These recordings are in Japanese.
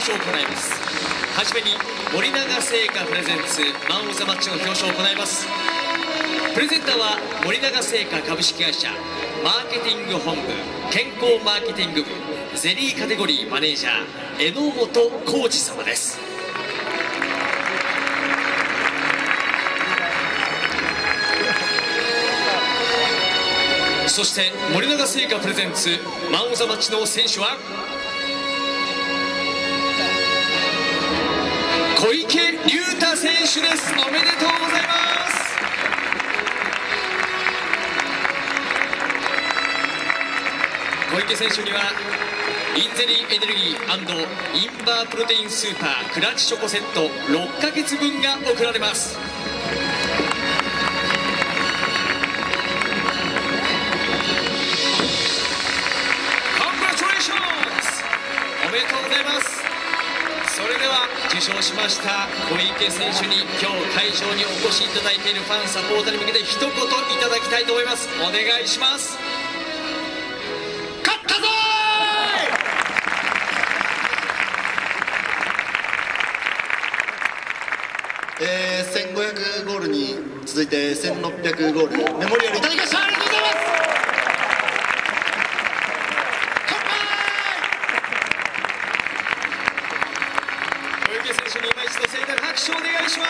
彰を行います。はじめに森永製菓プレゼンツマン・オブ・ザ・マッチの表彰を行います。プレゼンターは森永製菓株式会社マーケティング本部健康マーケティング部ゼリーカテゴリーマネージャー榎本浩二様です。そして森永製菓プレゼンツマン・オブ・ザ・マッチの選手は小池龍太選手です。おめでとうございます。小池選手にはインゼリーエネルギー&インバープロテインスーパークラッチチョコセット6ヶ月分が贈られます。おめでとうございます。それでは受賞しました小池選手に今日会場にお越しいただいているファンサポーターに向けて一言いただきたいと思います。お願いします。勝ったぞ 1500ゴールに続いて1600ゴールメモリアルいただきました。ありがとうございます。 小池選手に今一度盛大な拍手をお願いします。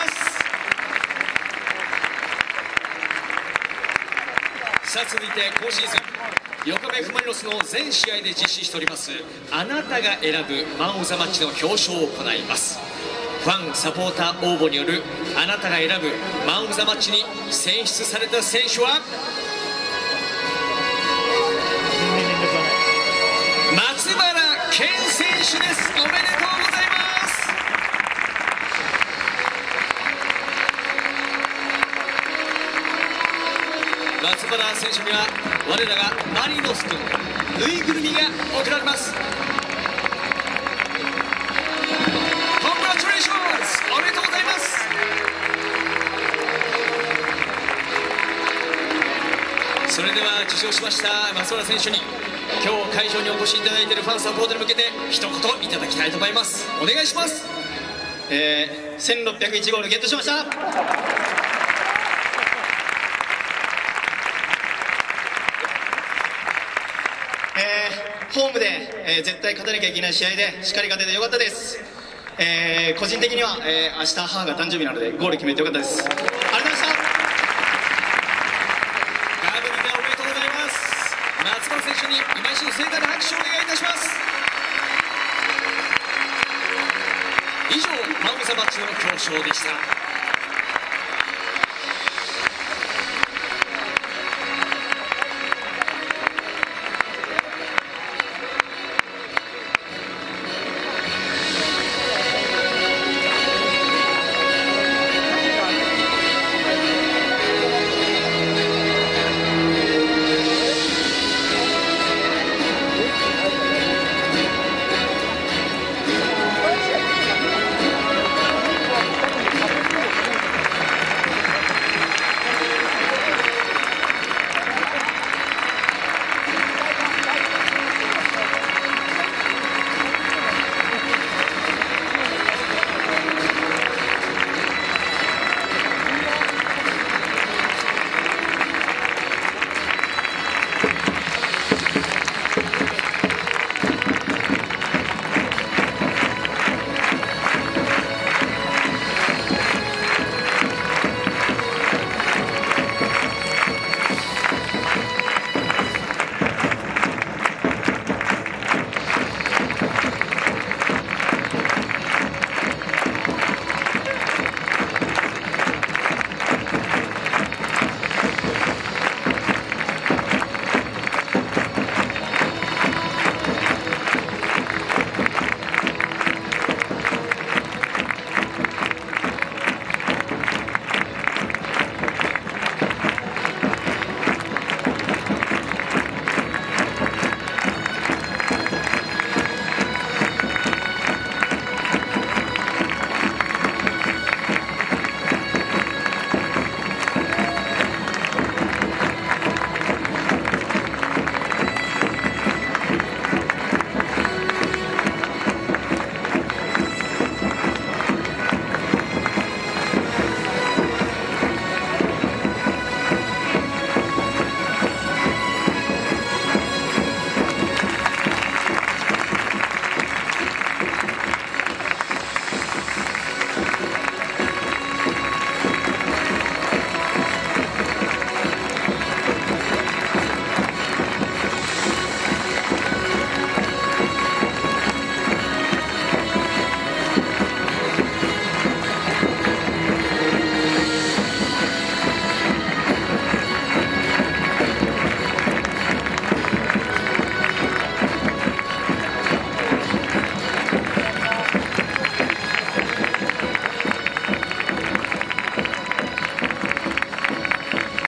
さあ続いて今シーズン横浜 F ・マリノスの全試合で実施しておりますあなたが選ぶマン・オブ・ザ・マッチの表彰を行います。ファンサポーター応募によるあなたが選ぶマン・オブ・ザ・マッチに選出された選手は松原健選手です。おめでとうございます。松原選手には我らがマリノス君ぬいぐるみが贈られます。おめでとうございます。それでは受賞しました松原選手に今日会場にお越しいただいているファンサポーターに向けて一言いただきたいと思います。お願いします。 1601ゴールゲットしました。ホームで、絶対勝たなきゃいけない試合でしっかり勝ててよかったです。個人的には、明日母が誕生日なのでゴール決めてよかったです。ありがとうございました。 ガーブルでおめでとうございます。松原選手に今一度盛大な拍手をお願いいたします。以上マン・オブ・ザ・マッチの表彰でした。